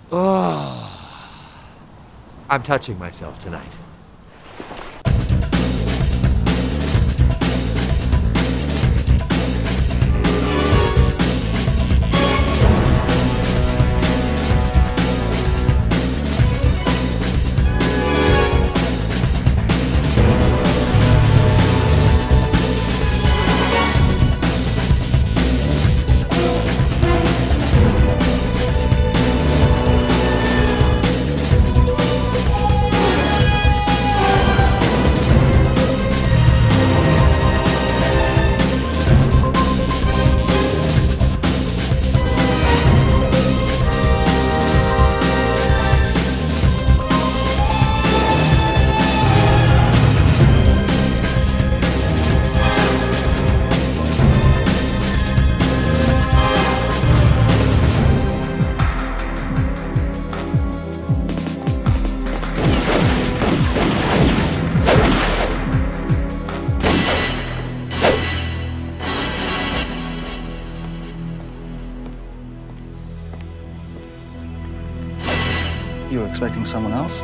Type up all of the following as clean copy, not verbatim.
I'm touching myself tonight. You were expecting someone else?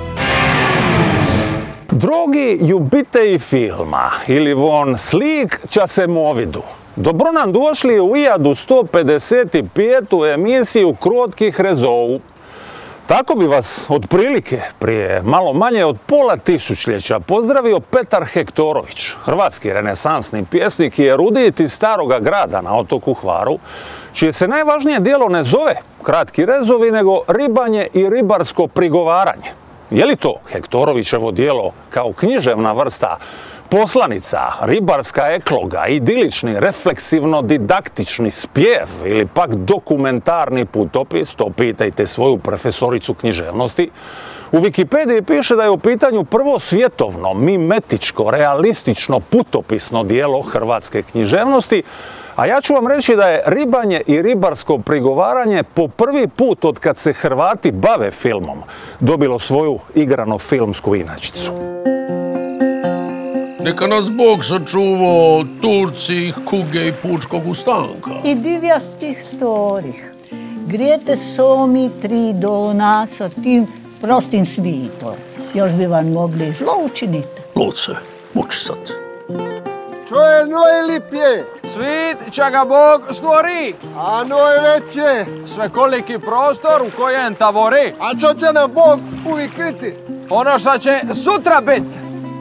Drogi ljubitelji filma ili von slik časemovidu, dobro nam došli u 1155. emisiju Krotkih rezov. Tako bi vas otprilike prije malo manje od pola tisućljeća pozdravio Petar Hektorović, hrvatski renesansni pjesnik i erudit iz Staroga Grada na otoku Hvaru, čije se najvažnije djelo ne zove Kratki rezovi, nego Ribanje i ribarsko prigovaranje. Je li to Hektorovićevo djelo kao književna vrsta poslanica, ribarska ekloga, idilični, refleksivno-didaktični spjev ili pak dokumentarni putopis, to pitajte svoju profesoricu književnosti. U Wikipediji piše da je u pitanju prvo svjetovno, mimetičko, realistično, putopisno djelo hrvatske književnosti, a ja ću vam reći da je Ribanje i ribarsko prigovaranje po prvi put od kad se Hrvati bave filmom dobilo svoju igrano-filmsku inačicu. Neka nas Bog sačuvao Turci, kuge i pučkog ustanka. I divjastih storih. Grijete somi tri dona sa tim prostim svitom. Još bi vam mogli zlo učiniti. Luce, muči sad. Čo je najlipje? Svit će ga Bog stvori. A najveće? Svekoliki prostor u kojem tavori. A čo će nam Bog uvijek kriti? Ono što će sutra biti.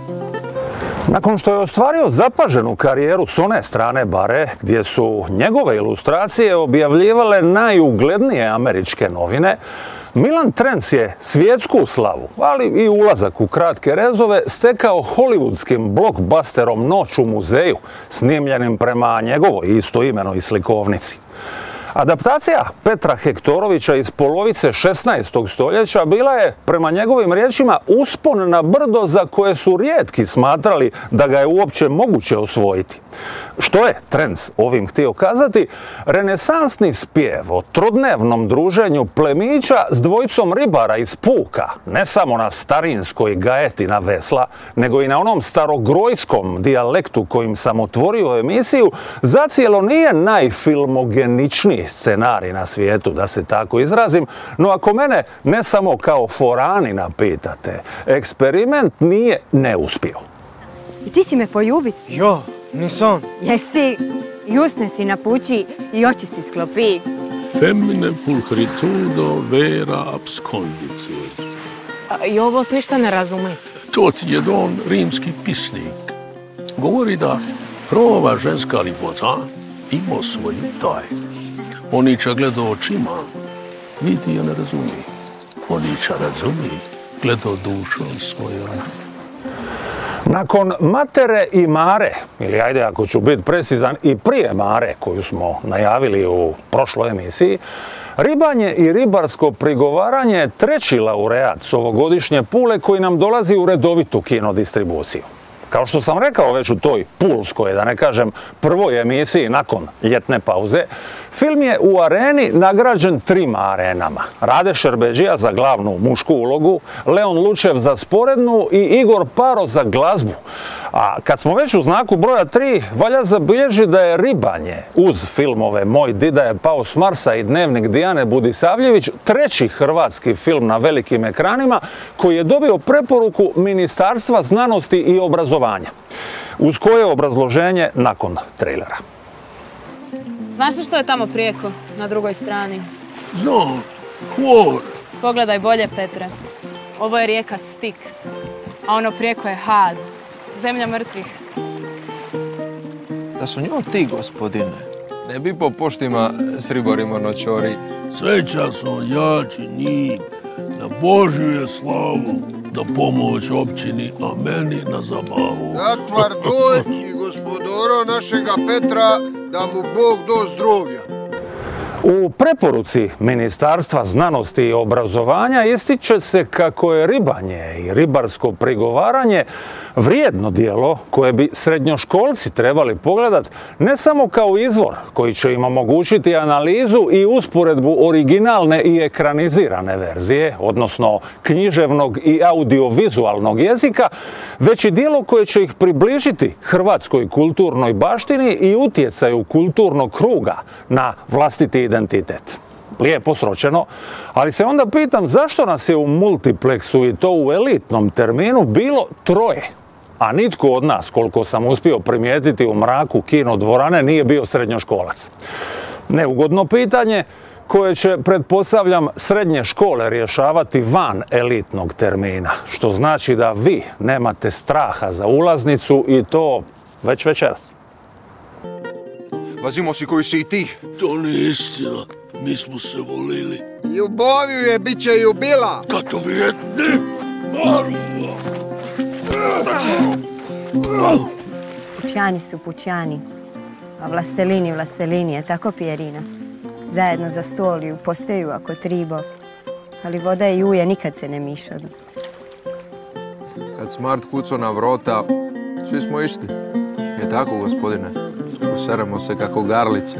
Nakon što je ostvario zapaženu karijeru s one strane bare, gdje su njegove ilustracije objavljivale najuglednije američke novine, Milan Trenc je svjetsku slavu, ali i ulazak u Kratke rezove stekao hollywoodskim blockbusterom Noć u muzeju, snimljenim prema njegovoj istoimenoj slikovnici. Adaptacija Petra Hektorovića iz polovice 16. stoljeća bila je, prema njegovim riječima, uspon na brdo za koje su rijetki smatrali da ga je uopće moguće osvojiti. Što je Trenc ovim htio kazati? Renesansni spjev o trodnevnom druženju plemića s dvojicom ribara iz puka, ne samo na starinskoj gaeti na vesla, nego i na onom starogrojskom dijalektu kojim sam otvorio emisiju, zacijelo nije najfilmogeničniji scenarij na svijetu, da se tako izrazim, no ako mene ne samo kao foranina pitate, eksperiment nije neuspio. I ti si me poljubit? Jo, nisam. Jesi, i usne si napući i oči si sklopi. Femine pulchritudo vera absconditio. I ovo ništa ne razume. To ti je don rimski pisnik. Govori da prva ženska lipota ima svoju tajnu. Oniča gleda očima, vidi je ne razumi. Oniča razumi, gleda dušom svojom. Nakon Matere i Mare, ili ajde ako ću biti precizan i prije Mare koju smo najavili u prošloj emisiji, Ribanje i ribarsko prigovaranje je treći laureat s ovogodišnje Pule koji nam dolazi u redovitu kinodistribuciju. Kao što sam rekao već u toj pulskoj, da ne kažem prvoj emisiji nakon ljetne pauze, film je u Areni nagrađen 3 arenama. Rade Šerbedžija za glavnu mušku ulogu, Leon Lučev za sporednu i Igor Paro za glazbu. A kad smo već u znaku broja 3, valja zabilježiti da je Ribanje uz filmove Moj dida je pao s Marsa i Dnevnik Dijane Budisavljević treći hrvatski film na velikim ekranima koji je dobio preporuku Ministarstva znanosti i obrazovanja. Uz koje obrazloženje nakon trailera. Znaš li što je tamo prijeko, na drugoj strani? Znam, hvor. Pogledaj bolje, Petre. Ovo je rijeka Styx, a ono prijeko je Had, zemlja mrtvih. Da su njom ti, gospodine. Ne bi po poštima s ribarima noćori. Sveća su jači njih, na Božju je slavu, da pomoć općini, a meni na zabavu. Zatvar doj i gospodoro našega Petra, da mu Bog do zdravlja. U preporuci Ministarstva znanosti i obrazovanja ističe se kako je ribanje i ribarsko prigovaranje vrijedno djelo koje bi srednjoškolci trebali pogledati ne samo kao izvor koji će im omogućiti analizu i usporedbu originalne i ekranizirane verzije, odnosno književnog i audiovizualnog jezika, već i djelo koje će ih približiti hrvatskoj kulturnoj baštini i utjecaju kulturnog kruga na vlastiti identitet. Lijepo sročeno, ali se onda pitam zašto nas je u multipleksu i to u elitnom terminu bilo troje, a nitko od nas, koliko sam uspio primijetiti u mraku kino dvorane, nije bio srednjoškolac. Neugodno pitanje koje će, pretpostavljam, srednje škole rješavati van elitnog termina, što znači da vi nemate straha za ulaznicu i to već večeras. Vazimo si koji si i ti. To nije istina. Mi smo se volili. Ljubaviju je, bit će ljubila. Kako vjetni. Pućani su pućani, a vlastelini je tako Pjerina. Zajedno za stol i postaju ako tribo, ali voda i uje nikad se ne mišadu. Kad smart kuco na vrota, svi smo isti. Je tako, gospodine? Useremo se kako garlice.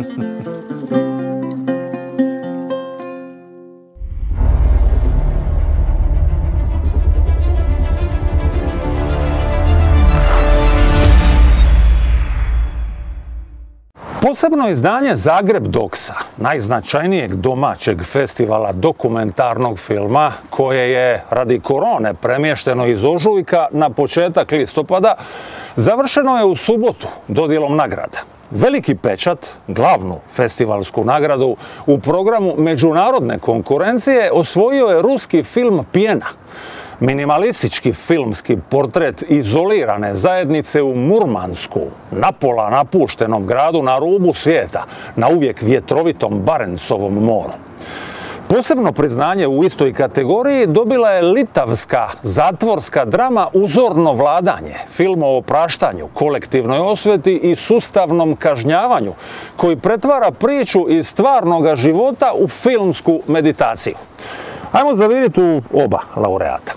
Posebno izdanje Zagreb Doksa, najznačajnijeg domaćeg festivala dokumentarnog filma, koje je radi korone premješteno iz ožujka na početak listopada, završeno je u subotu dodjelom nagrada. Veliki pečat, glavnu festivalsku nagradu u programu međunarodne konkurencije osvojio je ruski film Pjena. Minimalistički filmski portret izolirane zajednice u Murmansku, napola napuštenom gradu na rubu svijeta, na uvijek vjetrovitom Barencovom moru. Posebno priznanje u istoj kategoriji dobila je litavska zatvorska drama Uzorno vladanje, film o opraštanju, kolektivnoj osveti i sustavnom kažnjavanju, koji pretvara priču iz stvarnoga života u filmsku meditaciju. Ajmo zaviriti u oba laureata.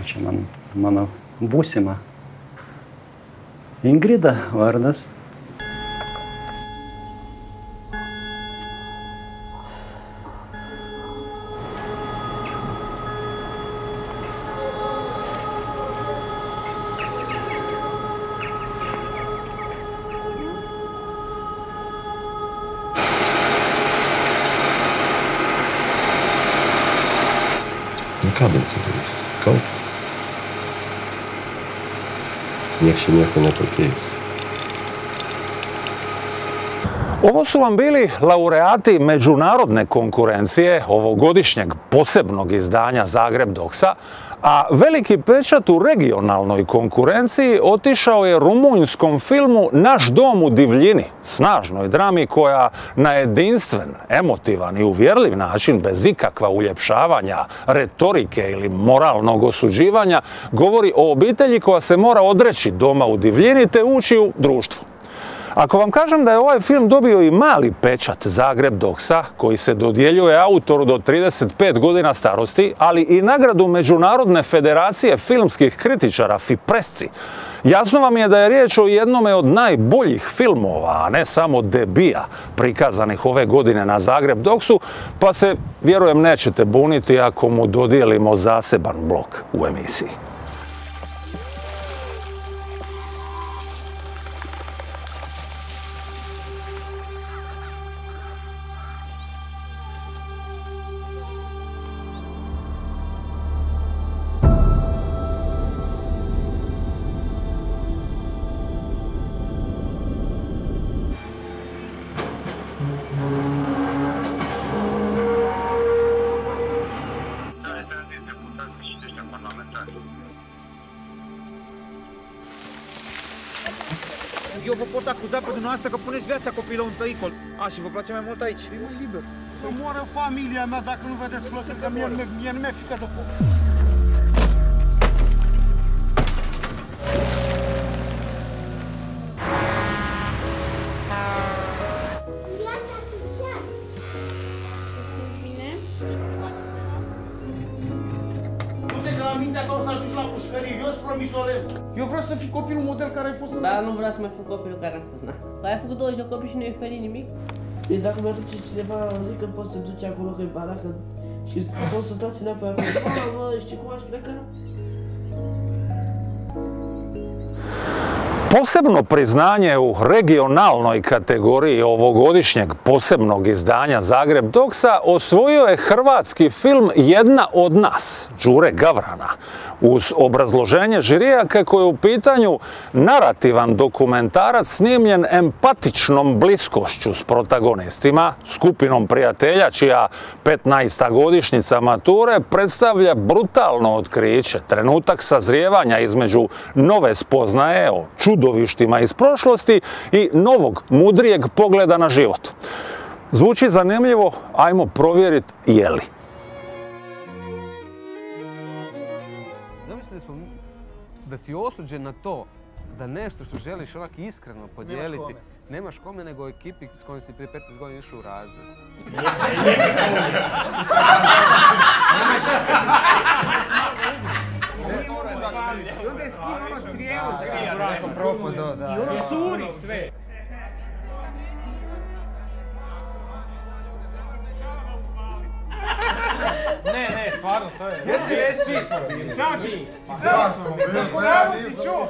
čia mano būsima. Ingrida vardas. Kādēļ tu darīsi? Kautas? Nieks čia nieko nepakeis. Ovo su vam bili laureati međunarodne konkurencije ovogodišnjeg posebnog izdanja Zagreb Doksa, a veliki pečat u regionalnoj konkurenciji otišao je rumunjskom filmu Naš dom u divljini, snažnoj drami koja na jedinstven, emotivan i uvjerljiv način, bez ikakva uljepšavanja, retorike ili moralnog osuđivanja, govori o obitelji koja se mora odreći doma u divljini te ući u društvo. Ako vam kažem da je ovaj film dobio i mali pečat Zagreb Doksa, koji se dodjeljuje autoru do 35 godina starosti, ali i nagradu Međunarodne federacije filmskih kritičara FIPRESCI, jasno vam je da je riječ o jednome od najboljih filmova, a ne samo debija, prikazanih ove godine na Zagreb Doksu, pa se, vjerujem, nećete buniti ako mu dodijelimo zaseban blok u emisiji. Eu vă pot acuza pe dumneavoastră că puneți viața copilului în pericol. Și vă place mai mult aici. E mai liber. Să moară familia mea dacă nu vedeți plăcă, că mie nu mi-e frică de foc. Eu vreau să fii copilul model care ai fost. Da, nu vreau să mai fiu copilul care am fost, na. Ai făcut 20 de copii și nu ai oferit nimic? Deci dacă mă duce cineva, adică poți să te duci acolo că e baracă și poți să stați înapoi acolo. Mă, știi cum aș pleca? Posebno priznanje u regionalnoj kategoriji ovogodišnjeg posebnog izdanja Zagreb Doksa osvojio je hrvatski film Jedna od nas, Đure Gavrana, uz obrazloženje žirija kako je u pitanju narativan dokumentarac snimljen empatičnom bliskošću s protagonistima, skupinom prijatelja čija 15. godišnjica mature predstavlja brutalno otkriće, trenutak sazrijevanja između nove spoznaje o čudovištima iz prošlosti i novog, mudrijeg pogleda na život. Zvuči zanimljivo, ajmo provjeriti je li. Da si osuđen na to, da nešto što želiš onak iskreno podijeliti, nemaš kome nego ekipi s kojom si prije 15 godina išao u razred. I onda je skino ono crijevo za i ono curi sve. Ne, stvarno, to je... Gdje si reći? Samo si čuo!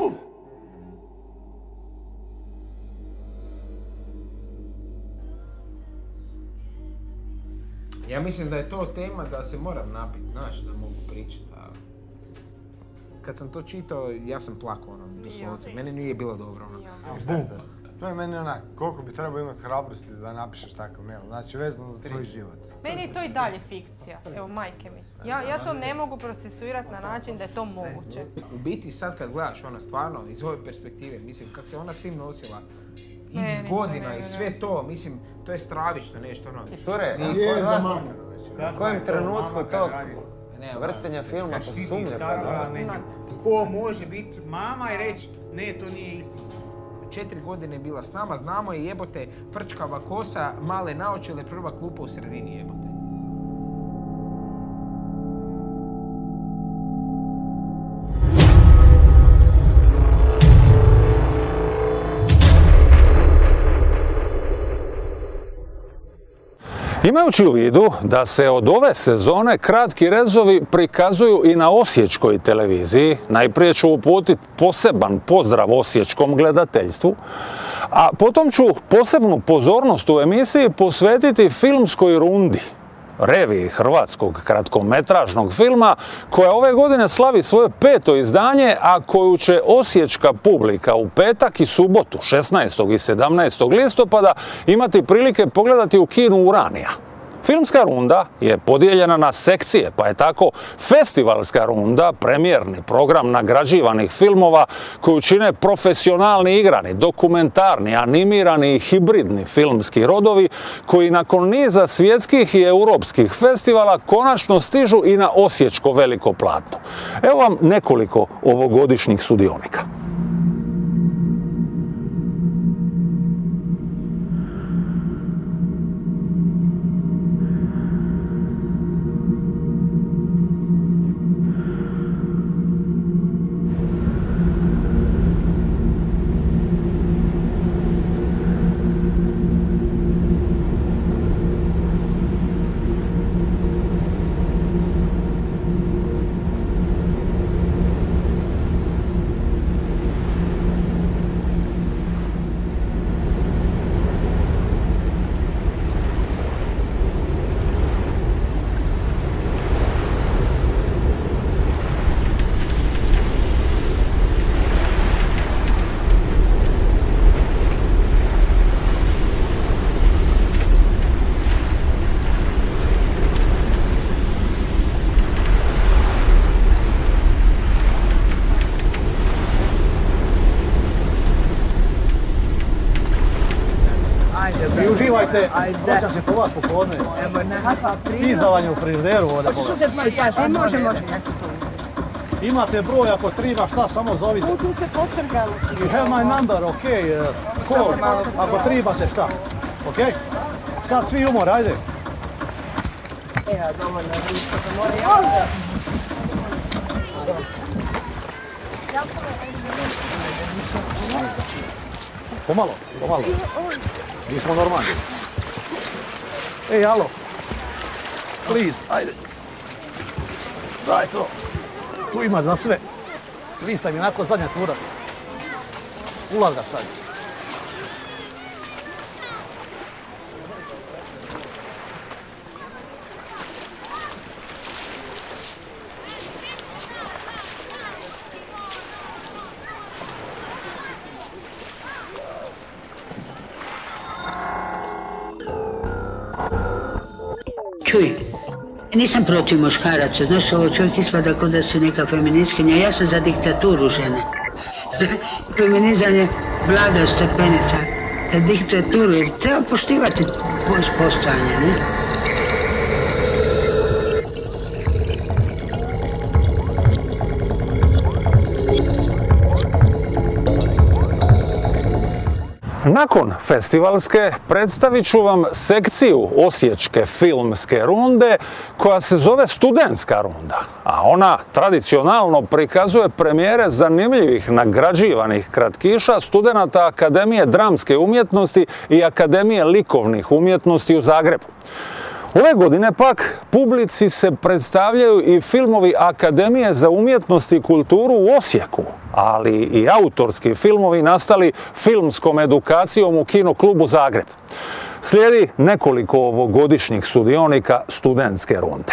Ja mislim da je to tema da se moram napiti, znaš, da mogu pričati. Kad sam to čitao, ja sam plakao, doslovce. Meni nije bilo dobro, Bum! To je meni onak, koliko bi trebao imati hrabrosti da napišeš takav mail, znači vezano za tvoj život. Meni je to i dalje fikcija, evo majke mi. Ja to ne mogu procesuirati na način da je to moguće. U biti sad kad gledaš ona stvarno iz ove perspektive, mislim kako se ona s tim nosila, x godina i sve to, mislim, to je stravično nešto ono. Sure, u kojem trenutku tog vrtenja filma po sumnje? Ko može biti mama i reći ne, to nije istina. 4 godine je bila s nama, znamo je jebote, frčkava kosa, male naočile, prva klupa u sredini jebote. Imajući u vidu da se od ove sezone kratki rezovi prikazuju i na osječkoj televiziji, najprije ću uputiti poseban pozdrav osječkom gledateljstvu, a potom ću posebnu pozornost u emisiji posvetiti filmskoj rundi, reviji hrvatskog kratkometražnog filma, koja ove godine slavi svoje 5. izdanje, a koju će osječka publika u petak i subotu 16. i 17. listopada imati prilike pogledati u kinu Uranija. Filmska runda je podijeljena na sekcije, pa je tako festivalska runda premijerni program nagrađivanih filmova koju čine profesionalni igrani, dokumentarni, animirani i hibridni filmski rodovi koji nakon niza svjetskih i europskih festivala konačno stižu i na osječko veliko platno. Evo vam nekoliko ovogodišnjih sudionika. Vi uživajte, hoćam se po vas popodne. Stizavanje u frižideru ovdje. Hoćeš uzeti moj paš? Može. Imate broj, ako treba šta, samo zovite. Tu se potrgali. You have my number, ok. Call, ako trebate šta. Ok? Sad svi umor, ajde. Evo, dovoljno, viško to mora. Pomalo. Mi smo normalni. Ej, alo. Please, ajde. Daj to. Tu imaš za sve. Lista mi onako zadnja tura. Ulaz ga stavi. Čuj, nisam protiv muškaraca, znaš, ovo čovjek ispada kao da se neka feministkinja, ja sam za diktaturu žene. Feminizam je blaga stepenica, za diktaturu, jer treba poštivati postojanje, ne? Nakon festivalske predstavit ću vam sekciju osječke filmske runde koja se zove studentska runda, a ona tradicionalno prikazuje premijere zanimljivih nagrađivanih kratkiša studenata Akademije dramske umjetnosti i Akademije likovnih umjetnosti u Zagrebu. Ove godine pak publici se predstavljaju i filmovi Akademije za umjetnost i kulturu u Osijeku, ali i autorski filmovi nastali filmskom edukacijom u Kinoklubu Zagreb. Slijedi nekoliko ovogodišnjih sudionika studentske runde.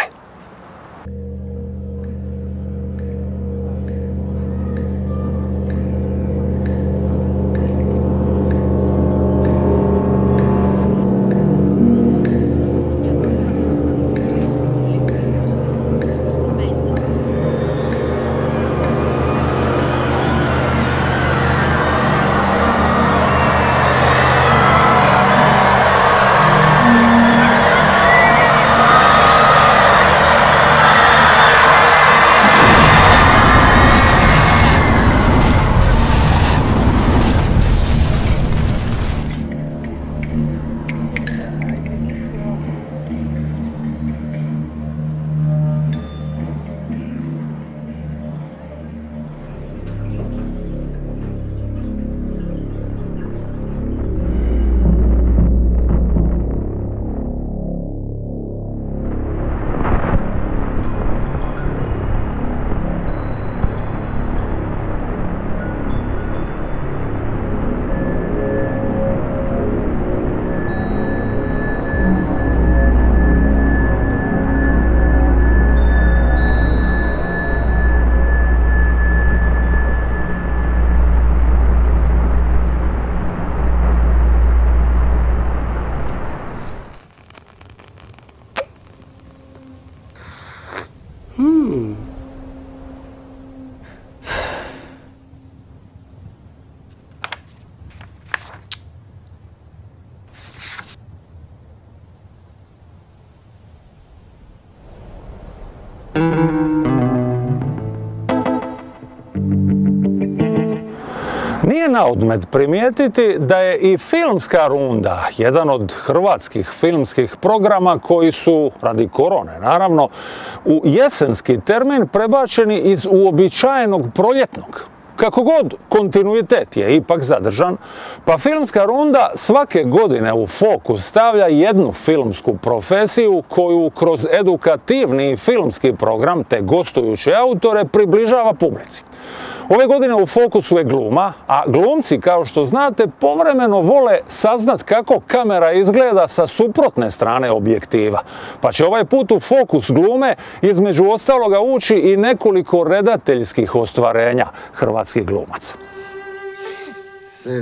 Nije na odmet primijetiti da je i filmska runda jedan od hrvatskih filmskih programa koji su, radi korone naravno, u jesenski termin prebačeni iz uobičajenog proljetnog. Kako god, kontinuitet je ipak zadržan, pa filmska runda svake godine u fokus stavlja jednu filmsku profesiju koju kroz edukativni filmski program te gostujuće autore približava publici. Ove godine u fokusu je gluma, a glumci, kao što znate, povremeno vole saznat kako kamera izgleda sa suprotne strane objektiva. Pa će ovaj put u fokus glume između ostaloga ući i nekoliko redateljskih ostvarenja hrvatskih glumaca. 7,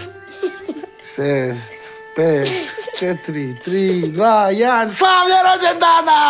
6, 5, 4, 3, 2, 1, slavlje rođendana!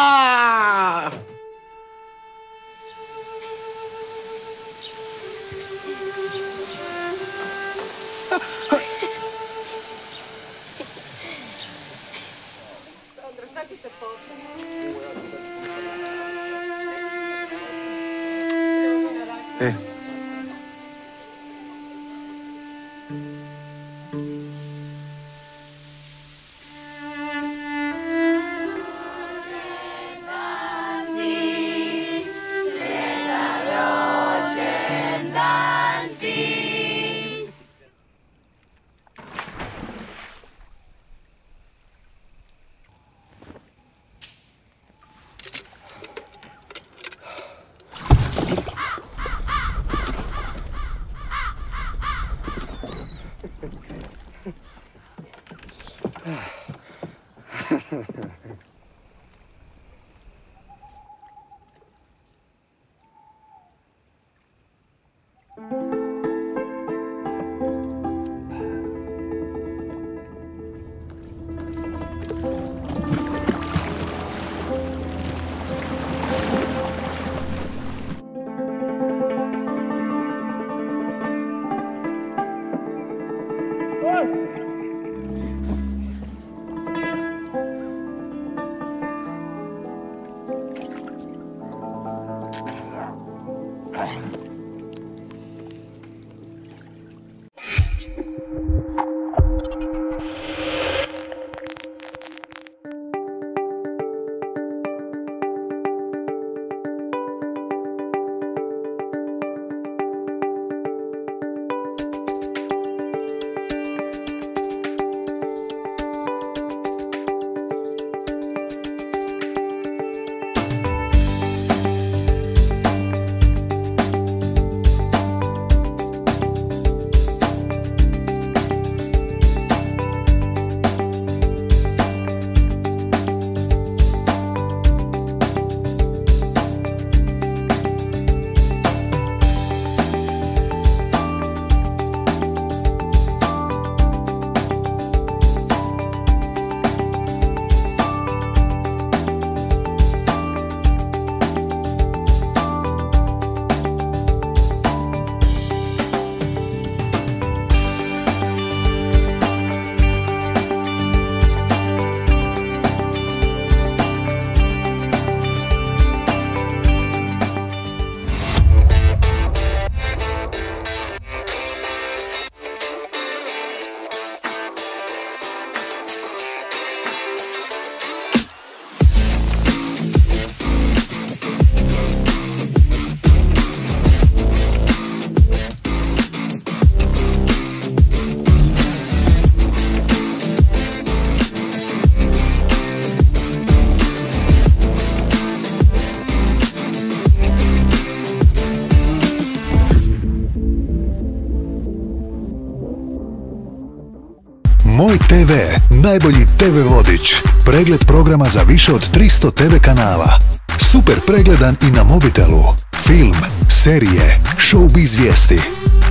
Moj TV, najbolji TV vodič. Pregled programa za više od 300 TV kanala. Super pregledan i na mobitelu. Film, serije, showbiz vijesti.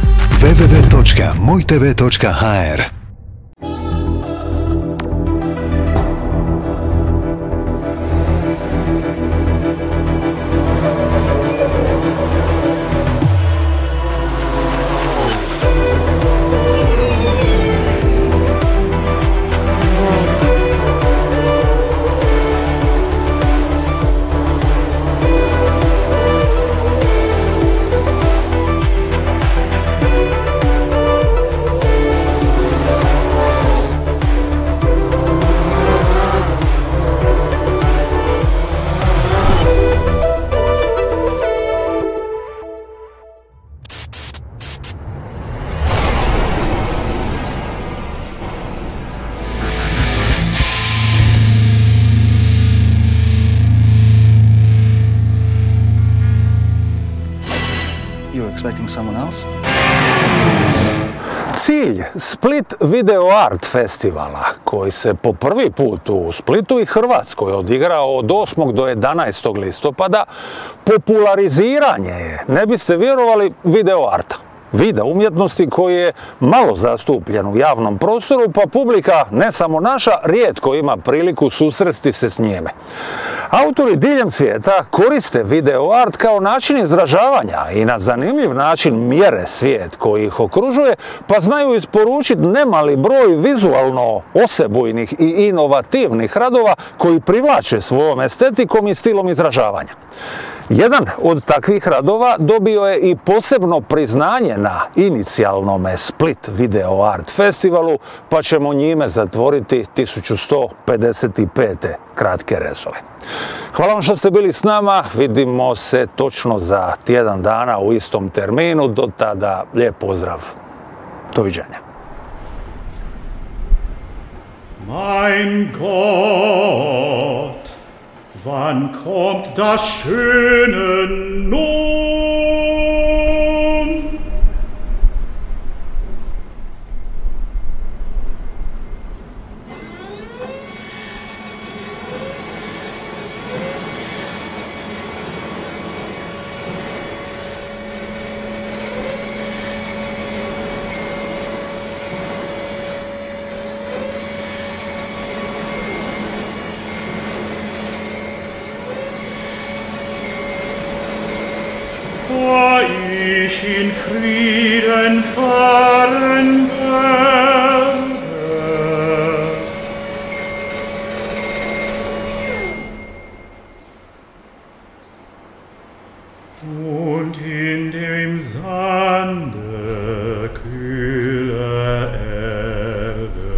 www.mojtv.hr expecting someone else? Cilj Split Video Art Festivala, koji se po prvi put u Splitu i Hrvatskoj odigrao od 8. do 11. listopada, populariziranje je, ne biste vjerovali, video arta. Vida umjetnosti koji je malo zastupljen u javnom prostoru, pa publika, ne samo naša, rijetko ima priliku susresti se s njime. Autori diljem svijeta koriste video art kao način izražavanja i na zanimljiv način mjere svijet koji ih okružuje, pa znaju isporučiti nemali broj vizualno osebujnih i inovativnih radova koji privlače svojom estetikom i stilom izražavanja. Jedan od takvih radova dobio je i posebno priznanje na inicijalnom Split Video Art Festivalu, pa ćemo njime zatvoriti 1155. kratke rezove. Hvala vam što ste bili s nama, vidimo se točno za tjedan dana u istom terminu, do tada lijep pozdrav, doviđenja. Mein Gott, wann kommt das schöne nun? Da ich in Frieden fahren werde. Und in dem Sande kühle Erde.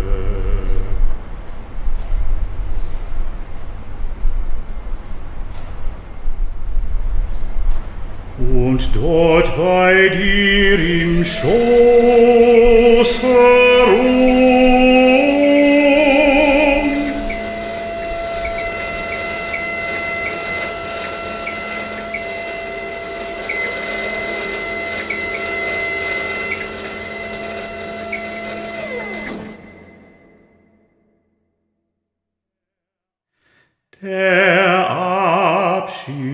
Und dort bei dir im Schoße ruhen. Der Abschied